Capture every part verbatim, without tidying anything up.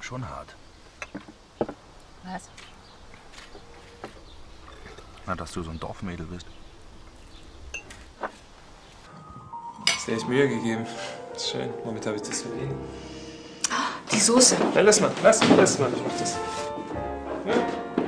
Schon hart. Was? Na, dass du so ein Dorfmädel bist. Hast dir echt Mühe gegeben. Ist schön. Womit habe ich das verdient? Die Soße. Ja, lass mal, lass, lass mal, ich mach das. Ja.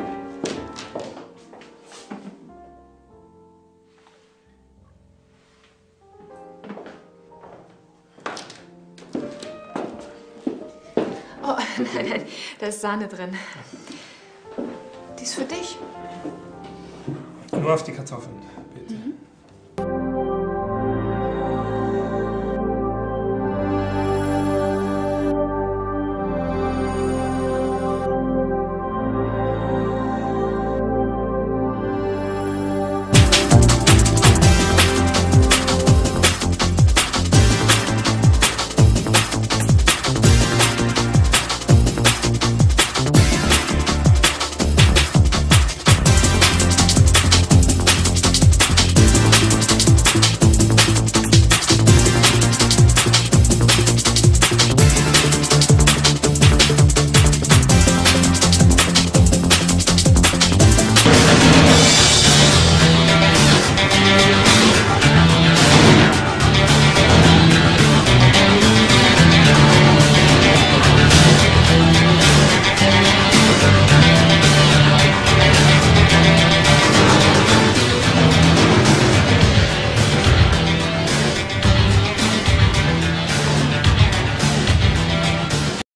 Oh, nein, nein, da ist Sahne drin. Die ist für dich. Nur auf die Kartoffeln.